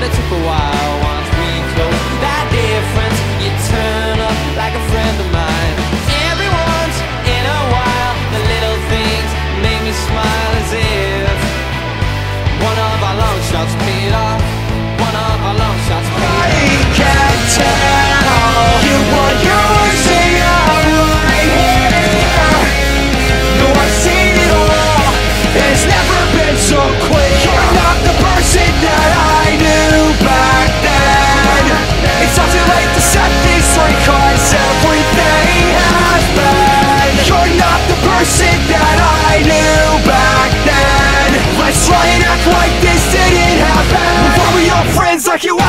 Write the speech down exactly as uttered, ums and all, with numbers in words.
it took a while. Once we closed that difference, you turn up like a friend of mine. Every once in a while, the little things make me smile, as if one of our long shots paid off. One of our long shots paid off. I can tell you what you're saying right here. No, I've seen it all. It's never been so quick. You're not the person that I knew back then. It's not too late to set this straight, 'cause everything has been. You're not the person that I knew back then. Let's try and act like this didn't happen. Were we all friends like you